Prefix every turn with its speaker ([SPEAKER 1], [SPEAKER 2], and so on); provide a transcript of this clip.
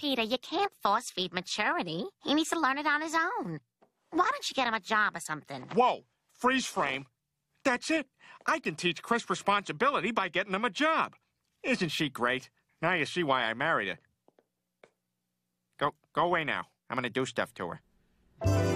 [SPEAKER 1] Peter, you can't force-feed maturity. He needs to learn it on his own. Why don't you get him a job or something?
[SPEAKER 2] Whoa, freeze frame. That's it. I can teach Chris responsibility by getting him a job. Isn't she great? Now you see why I married her. Go away now. I'm gonna do stuff to her.